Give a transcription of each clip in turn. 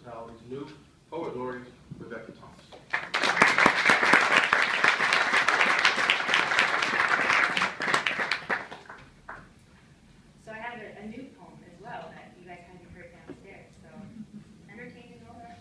Hospitality's new Poet Laureate, Rebecca Thomas. So I have a new poem as well that you guys haven't heard downstairs, so entertaining all that.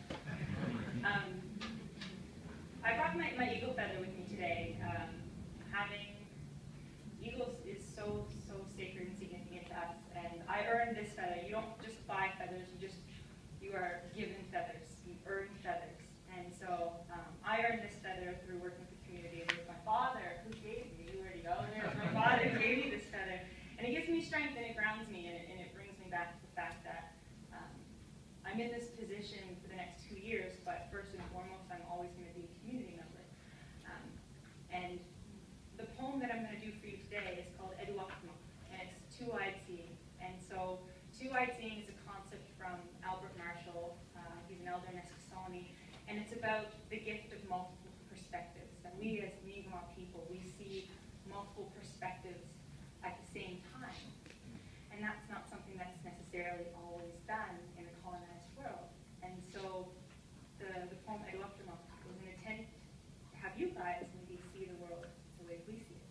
I brought my eagle feather with me today. Having eagles is so sacred and significant to us, and I earned this feather. You don't just buy feathers, you are given feathers. You earn feathers. And so I earned this feather through working with the community and with my father, who gave me, you already know this, my father gave me this feather. And it gives me strength and it grounds me and it brings me back to the fact that I'm in this position for the next 2 years, but first and foremost, I'm always going to be a community member. And the poem that I'm going to do for you today is called Eduakmi, and it's two-eyed seeing. And so two-eyed seeing is a concept from Albert Marshall. He's an elder in Eskasoni, and it's about the gift of multiple perspectives. And we as Mi'kmaq people, we see multiple perspectives at the same time. And that's not something that's necessarily always done in a colonized world. And so the poem Eduakmi was an attempt to have you guys maybe see the world the way we see it.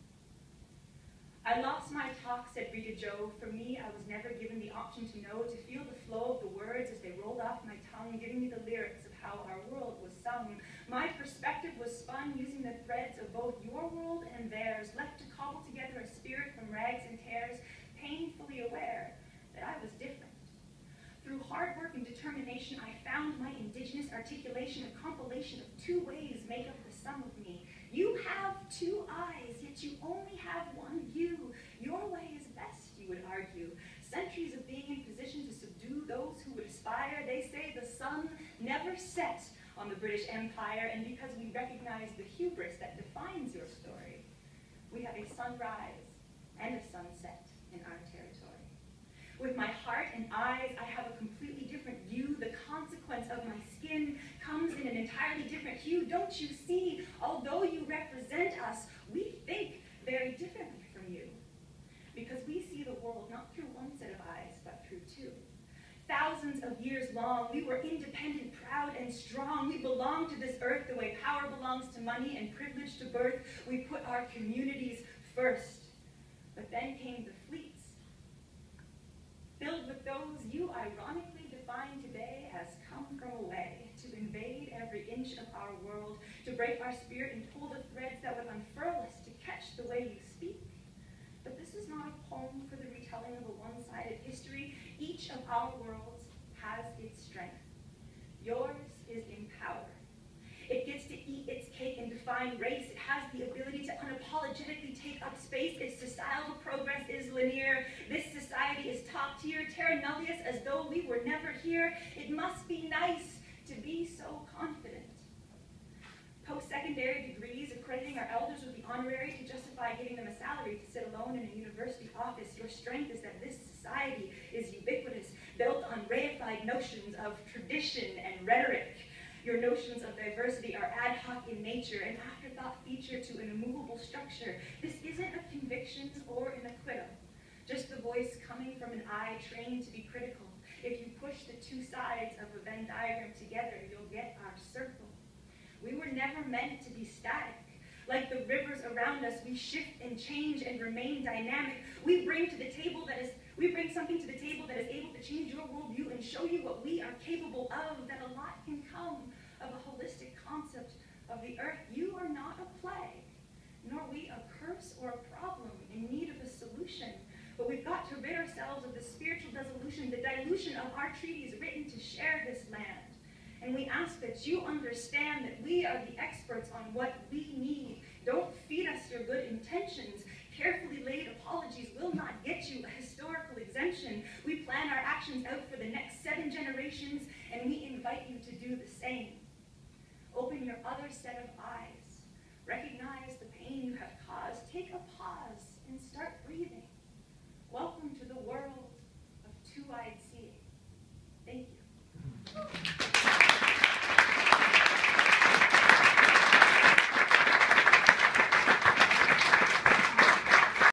I lost my talk, said Rita Joe. For me, I was never given the option to know, to feel the flow of the words as they rolled off my tongue, giving me the lyrics of how our world was sung. My perspective was spun using the threads of both your world and theirs, left to cobble together a spirit from rags and tears, painfully aware that I was different. Through hard work and determination, I found my indigenous articulation, a compilation of 2 ways make up the sum of me. You have 2 eyes, yet you only have one view. Your way is best, you would argue. Centuries of being in position to subdue those who would aspire. They say the sun never set on the British Empire, and because we recognize the hubris that defines your story, we have a sunrise and a sunset in our territory. With my heart and eyes, I have a completely different view. The consequence of my skin comes in an entirely different hue. Don't you see? Although you represent us, we think very differently from you. Because we see the world not through one set of eyes, but through 2. Thousands of years long, we were independent, proud, and strong. We belonged to this earth the way power belongs to money and privilege to birth. We put our communities first. But then came the fleets, filled with those you ironically define today as come from away, to invade every inch of our world, to break our spirit and pull the threads that would unfurl us, to catch the way you speak. But this is not a poem for the retelling of a one-sided history. Each of our worlds has its strength. Yours is in power. It gets to eat its cake and define race. It has the ability to unapologetically take up space. Its societal progress is linear. This society is top tier, terra nullius, as though we were never here. It must be nice to be so confident. Post-secondary degrees accrediting our elders with the honorary to justify giving them a salary to sit alone in a university office. Your strength is that this society is ubiquitous, built on reified notions of tradition and rhetoric. Your notions of diversity are ad hoc in nature, an afterthought feature to an immovable structure. This isn't a conviction or an acquittal, just the voice coming from an eye trained to be critical. If you push the 2 sides of a Venn diagram together, you'll get our circle. We were never meant to be static. Like the rivers around us, we shift and change and remain dynamic. We bring something to the table that is able to change your worldview and show you what we are capable of, that a lot can come of a holistic concept of the earth. You are not a plague, nor we a curse or a problem in need of a solution. But we've got to rid ourselves of the spiritual dilution, the dilution of our treaties written to share this land. And we ask that you understand that we are the experts on what we need. Don't feed us your good intentions. Carefully laid apologies will not get you a historical exemption. We plan our actions out